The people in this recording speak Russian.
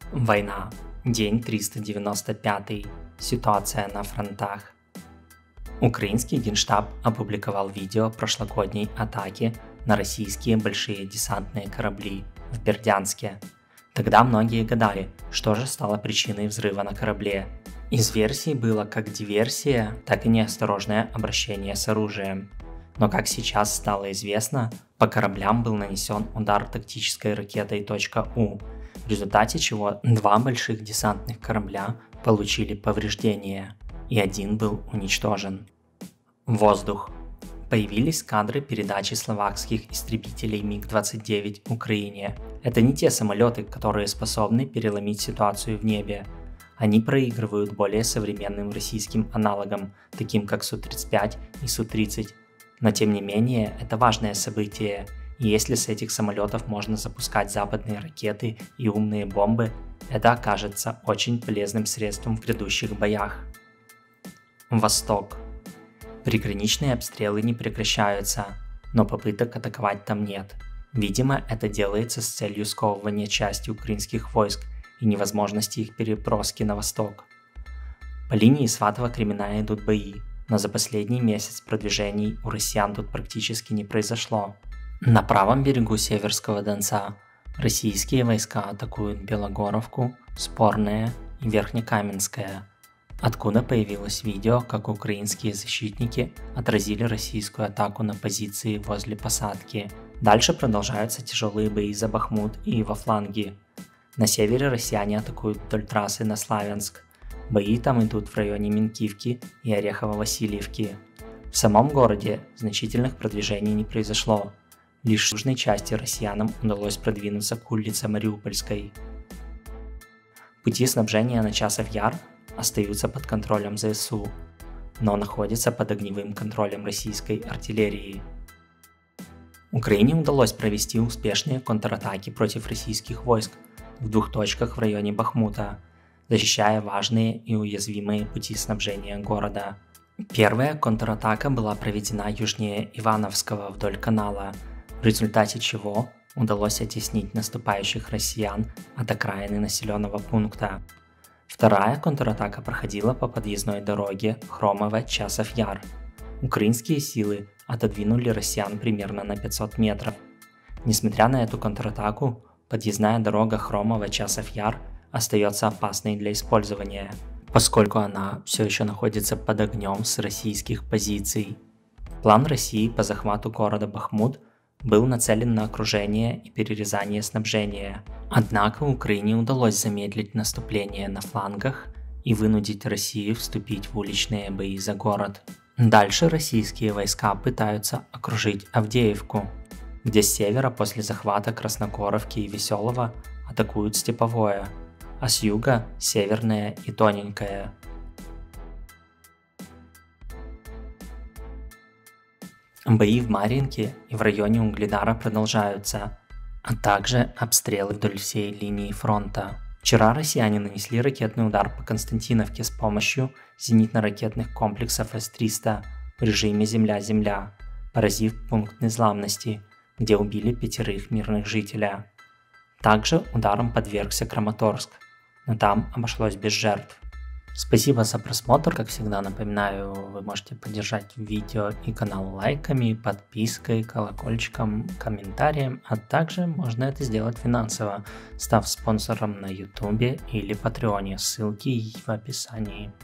Война. День 395. Ситуация на фронтах. Украинский генштаб опубликовал видео прошлогодней атаки на российские большие десантные корабли в Бердянске. Тогда многие гадали, что же стало причиной взрыва на корабле. Из версий было как диверсия, так и неосторожное обращение с оружием. Но как сейчас стало известно, по кораблям был нанесен удар тактической ракетой .У, в результате чего два больших десантных корабля получили повреждения, и один был уничтожен. Воздух. Появились кадры передачи словакских истребителей МиГ-29 Украине. Это не те самолеты, которые способны переломить ситуацию в небе. Они проигрывают более современным российским аналогам, таким как Су-35 и Су-30. Но тем не менее, это важное событие, и если с этих самолетов можно запускать западные ракеты и умные бомбы, это окажется очень полезным средством в грядущих боях. Восток. Приграничные обстрелы не прекращаются, но попыток атаковать там нет. Видимо, это делается с целью сковывания части украинских войск и невозможности их переброски на восток. По линии Сватово-Кременная идут бои, но за последний месяц продвижений у россиян тут практически не произошло. На правом берегу Северского Донца российские войска атакуют Белогоровку, Спорное и Верхнекаменское, откуда появилось видео, как украинские защитники отразили российскую атаку на позиции возле посадки. Дальше продолжаются тяжелые бои за Бахмут и во фланге. На севере россияне атакуют вдоль трассы на Славянск. Бои там идут в районе Минкивки и Орехово-Васильевки. В самом городе значительных продвижений не произошло. Лишь в южной части россиянам удалось продвинуться к улице Мариупольской. Пути снабжения на Часов Яр остаются под контролем ЗСУ, но находятся под огневым контролем российской артиллерии. Украине удалось провести успешные контратаки против российских войск в двух точках в районе Бахмута, защищая важные и уязвимые пути снабжения города. Первая контратака была проведена южнее Ивановского вдоль канала, в результате чего удалось оттеснить наступающих россиян от окраины населенного пункта. Вторая контратака проходила по подъездной дороге Хромово-Часов Яр. Украинские силы отодвинули россиян примерно на 500 метров. Несмотря на эту контратаку, подъездная дорога Хромово-Часов Яр остается опасной для использования, поскольку она все еще находится под огнем с российских позиций. План России по захвату города Бахмут был нацелен на окружение и перерезание снабжения. Однако Украине удалось замедлить наступление на флангах и вынудить Россию вступить в уличные бои за город. Дальше российские войска пытаются окружить Авдеевку, где с севера после захвата Красногоровки и Веселого атакуют Степовое, а с юга – Северное и Тоненькое. Бои в Марьинке и в районе Угледара продолжаются, а также обстрелы вдоль всей линии фронта. Вчера россияне нанесли ракетный удар по Константиновке с помощью зенитно-ракетных комплексов С-300 в режиме «Земля-Земля», поразив пункт незламности, где убили 5 мирных жителей. Также ударом подвергся Краматорск, но там обошлось без жертв. Спасибо за просмотр. Как всегда, напоминаю, вы можете поддержать видео и канал лайками, подпиской, колокольчиком, комментарием, а также можно это сделать финансово, став спонсором на YouTube или Patreon. Ссылки в описании.